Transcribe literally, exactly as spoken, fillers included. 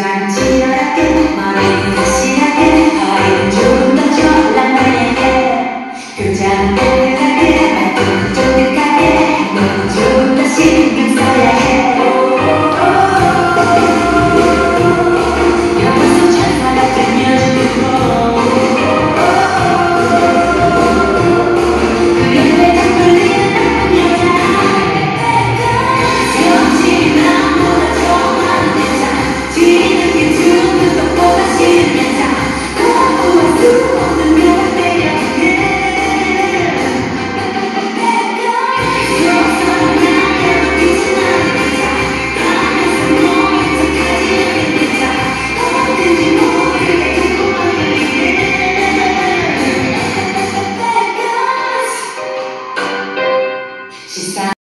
잘 치열하게 머리는 확실하게 허리는 좀 더 졸라매게 표정은 끈끈하게 말투는 쫀득하게 너무 좀 더 신경 써야 해 여기서 천사 같은 여주고 그래 내 자꾸리는 나쁜 여자 세워진 나보다 좋아하는 여자 뒤늦게 주는 것보다 싫은 여자 거부할 수 없는 걸 때려내 수없어는 나의 빛이 나는 여자 밤에서 모인 척하지 않는 여자 어딘지 모르게 궁금하게 She's